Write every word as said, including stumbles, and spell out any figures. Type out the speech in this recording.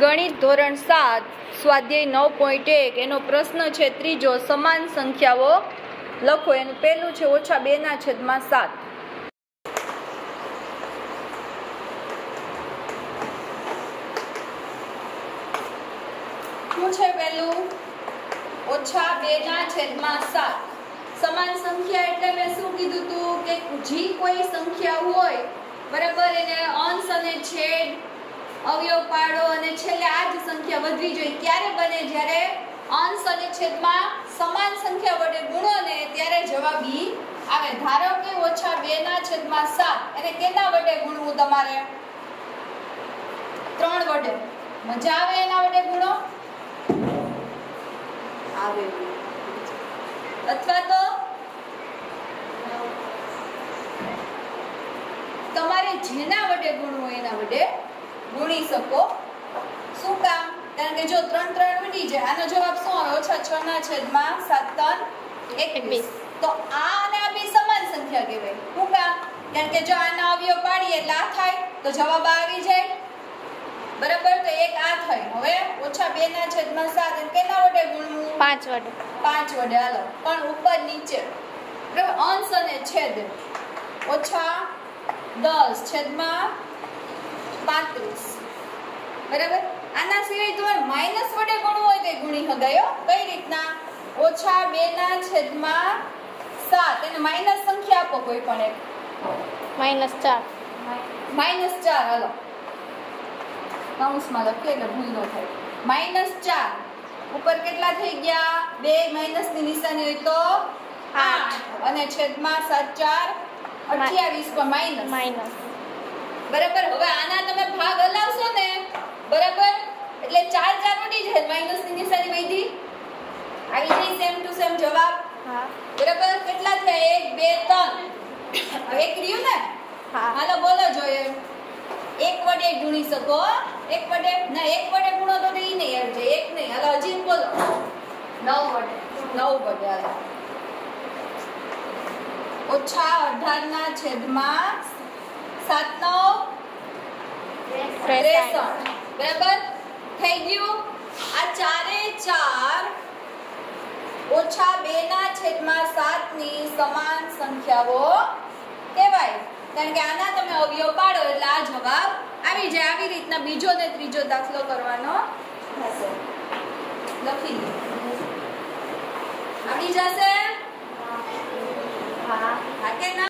ગણિત ધોરણ સાત સ્વાધ્યાય નવ પોઈન્ટ એક એનો પ્રશ્ન છે ત્રીજો, સમાન સંખ્યાઓ લખો. એનું પહેલું છે ઓછા બે ના છેદમાં સાત. શું છે પહેલું? ઓછા બે ના છેદમાં સાત. સમાન સંખ્યા એટલે મેં શું કીધું તું કે જે કોઈ સંખ્યા હોય બરાબર, એને અંશ અને છેદ અવયવ પાડો અને છેલ્લે આ જ સંખ્યા વધવી જોઈએ. ક્યારે બને? જ્યારે અંશ અને છેદમાં સમાન સંખ્યા વડે ગુણો ને ત્યારે જવાબ ઈ આવે. ધારો કે ઓછા બે ના છેદમાં સાત, એને કેના વડે ગુણવું? તમારે ત્રણ વડે. મજા આવે એના વડે ગુણો? આવે. અથવા તો તમારે જેના વડે ગુણવું એના વડે ગુણી શકો. શું કામ? કારણ કે જો ત્રણ ત્રણ ઉડી જાય, આનો જવાબ શું આવે? ઓછા છ ના છેદમાં સાત ત્રણ એકવીસ. તો આ અને આ બે સમાન સંખ્યા કહેવાય. શું કામ? કારણ કે જો આના અવયવ પાડીએ એટલે આ થાય તો જવાબ આવી જાય બરાબર. તો એક આ થાય. હવે ઓછા બે ના છેદમાં સાત એને કેના વડે ગુણવું? પાંચ વડે. પાંચ વડે. હાલો, પણ ઉપર નીચે બરાબર. અંશ અને છેદ ઓછા દસ છેદમાં પાંત્રીસ બરાબર. આના સિવાય તમારે માઇનસ વડે ગુણવું હોય તો ગુણી શકાય. કઈ રીતના? ઓછા બે ના છેદમાં સાત એને માઇનસ સંખ્યા આપો કોઈ પણ એક. માઇનસ ચાર. માઇનસ ચાર. હાલો, કૌંસમાં લખીએ એટલે ભૂલ ન થાય. માઇનસ ચાર ઉપર કેટલા થઈ ગયા? બે. માઇનસ ની નિશાની હોય તો આઠ અને છેદમાં સાત ચાર અઠ્યાવીસ પર માઇનસ માઇનસ બરાબર. હવે આના તમે ભાગ હલાવશો ને બરાબર, એટલે ચાર ચાર ઉડી જાય, માઇનસ ની નિશાની વધી આવી જાય. સેમ ટુ સેમ જવાબ. હા બરાબર. કેટલા થયા? એક બે ત્રણ. એક રહ્યું ને? હા. હાલો બોલો જોઈએ. એક વડે ગુણી શકો. એક વડે ના, એક વડે ગુણો તો ઈ નહીં આવી જાય. એક નહીં. હાલો હજી બોલો. નવ વડે. નવ વડે. હાલો ઓછા અઢાર ના છેદમાં સાત નવ ત્રેસઠ બરાબર થઈ ગયું. આ ચારે ચાર ઓછા બે ના છેદમાં સાત ની સમાન સંખ્યાઓ કહેવાય. કારણ કે આના તમે અવયવ પાડો એટલે આ જવાબ આવી જાય. આવી રીતના બીજો ને ત્રીજો દાખલો કરવાનો થશે. લખી દો. આવી જશે. હા. હા કે ના?